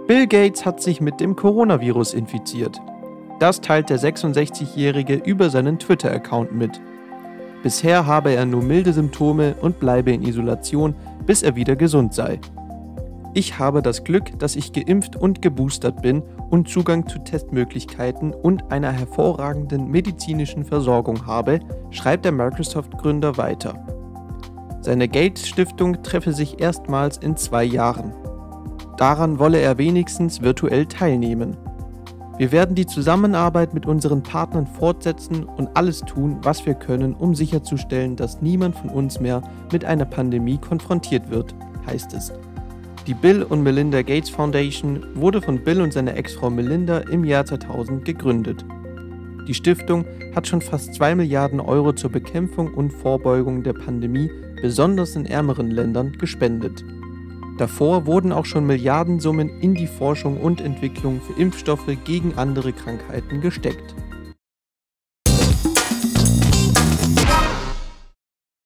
Bill Gates hat sich mit dem Coronavirus infiziert. Das teilt der 66-Jährige über seinen Twitter-Account mit. Bisher habe er nur milde Symptome und bleibe in Isolation, bis er wieder gesund sei. Ich habe das Glück, dass ich geimpft und geboostert bin und Zugang zu Testmöglichkeiten und einer hervorragenden medizinischen Versorgung habe, schreibt der Microsoft-Gründer weiter. Seine Gates-Stiftung treffe sich erstmals in 2 Jahren. Daran wolle er wenigstens virtuell teilnehmen. Wir werden die Zusammenarbeit mit unseren Partnern fortsetzen und alles tun, was wir können, um sicherzustellen, dass niemand von uns mehr mit einer Pandemie konfrontiert wird, heißt es. Die Bill und Melinda Gates Foundation wurde von Bill und seiner Ex-Frau Melinda im Jahr 2000 gegründet. Die Stiftung hat schon fast 2 Milliarden Euro zur Bekämpfung und Vorbeugung der Pandemie, besonders in ärmeren Ländern, gespendet. Davor wurden auch schon Milliardensummen in die Forschung und Entwicklung für Impfstoffe gegen andere Krankheiten gesteckt.